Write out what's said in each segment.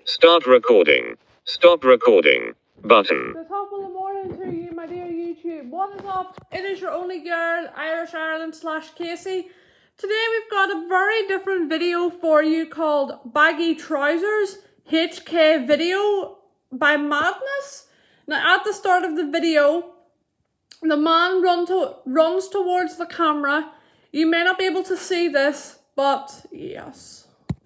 Start recording. Stop recording. Button. The top of the morning to you, my dear YouTube. What is up? It is your only girl, Irish Ireland / Casey. Today we've got a very different video for you called Baggy Trousers HK video by Madness. Now at the start of the video, the man runs towards the camera. You may not be able to see this, but yes.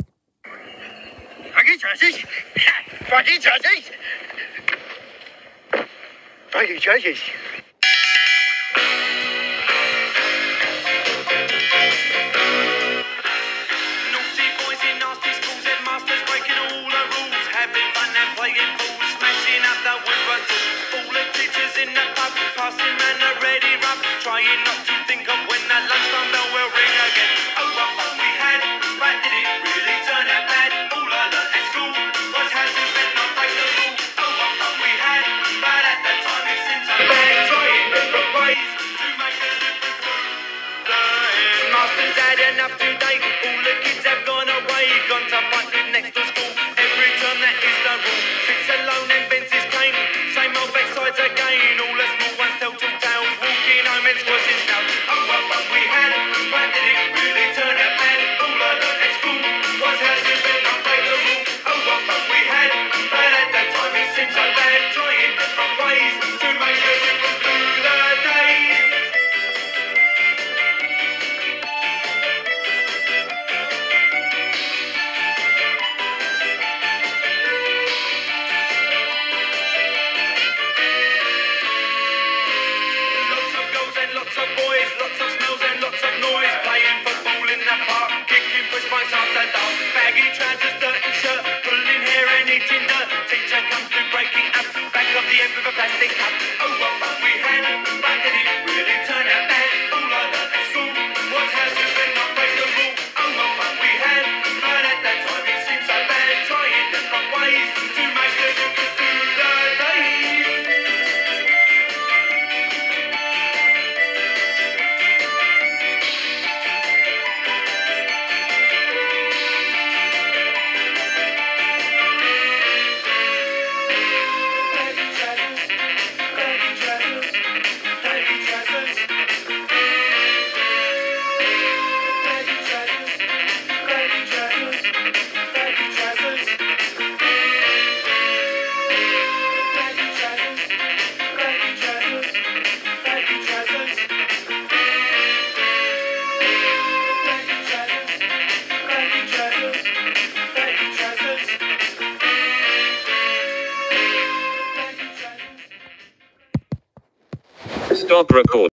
Baggy trousers! Baggy trousers! Baggy trousers! Naughty boys in nasty schools, headmasters breaking all the rules, having fun and playing fools, smashing up the woodwork tools. All the teachers in the pub, passing round the ready rub, trying not to think of when the lunchtime bell will ring again. Oh, what fun we had, but did it really turn out bad? All I learnt at school was how to bend, not break the rule. Oh, what fun we had, but at the time it seemed so bad. Trying different ways to make a difference to the headmasters had enough today. All the kids have gone away, gone to fight with next to school. Every term that is the rule. Sits alone and bends his cane. Same old backsides again. All the small ones tell two tales, walking home and squashing snails. Oh, what fun we had, but did it really turn out bad? All I learnt at school was how to bend, not break the rule. Oh, what fun we had, but at the time it seemed so bad. Trying different ways to make a difference through the days. Lots of girls and lots of boys, lots of smells and lots of noise, playing football in the park, kicking push bikes after dark, baggy trousers, dirty shirt, pulling hair and eating dirt. Teacher comes to break it up, back of the end with a plastic cup. Oh, what fun we had, but did it really turn out bad? All I learnt at school was how to bend, not break the rule. Oh, what fun we had, but at that time it seemed so bad. Trying different ways to make a difference through the days. Baggy trousers, baggy trousers, baggy trousers. Baggy trousers, baggy trousers, baggy trousers. Baggy trousers, baggy trousers, baggy trousers. Baggy trousers, baggy trousers, baggy trousers. Stop recording.